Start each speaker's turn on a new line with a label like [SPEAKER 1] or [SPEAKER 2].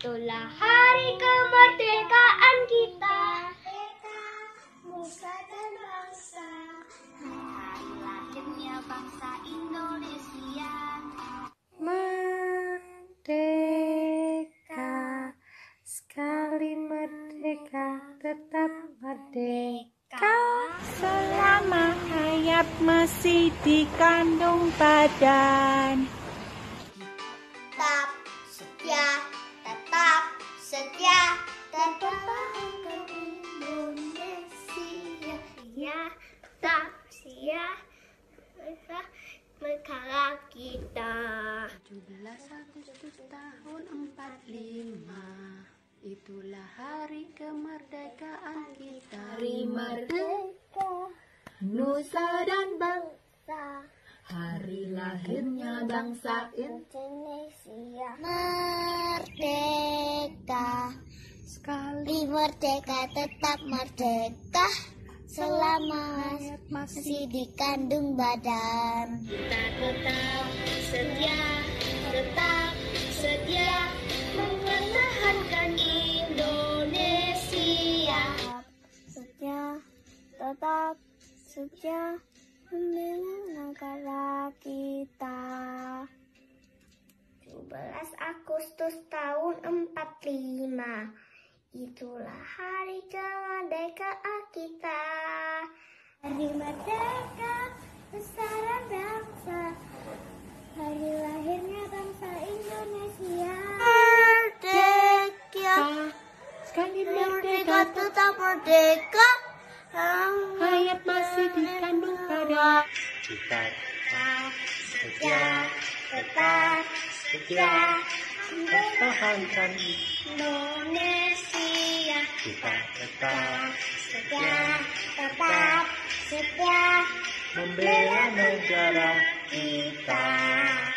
[SPEAKER 1] Itulah hari kemerdekaan kita.
[SPEAKER 2] Nusa dan bangsa,
[SPEAKER 1] Hari lahirnya bangsa Indonesia.
[SPEAKER 2] merdeka, sekali merdeka, tetap merdeka. Selama hayat masih dikandung badan.
[SPEAKER 1] Tetap setia, tetap setia, dan pertahankan Indonesia. Ya, tetap setia, negara kita.
[SPEAKER 2] 17 Agustus tahun 45, itulah hari kemerdekaan kita.
[SPEAKER 1] Hari merdeka,
[SPEAKER 2] Nusa dan
[SPEAKER 1] bangsa
[SPEAKER 2] hari lahirnya bangsa
[SPEAKER 1] Indonesia. Merdeka,
[SPEAKER 2] sekali
[SPEAKER 1] merdeka, tetap merdeka. Selama masih dikandung badan. Kita tetap setia, mempertahankan Indonesia. Tetap setia, membela negara kita. 17 Agustus tahun 45, itulah hari kemerdekaan kita. Hari merdeka, besaran bangsa, hari lahirnya bangsa Indonesia. Merdeka,
[SPEAKER 2] sekali
[SPEAKER 1] merdeka,
[SPEAKER 2] merdeka,
[SPEAKER 1] tetap merdeka.
[SPEAKER 2] hayat masih dikandung badan.
[SPEAKER 1] Kita tetap setia,
[SPEAKER 2] Pertahankan
[SPEAKER 1] Indonesia.
[SPEAKER 2] kita
[SPEAKER 1] Tetap setia,
[SPEAKER 2] membela negara
[SPEAKER 1] kita.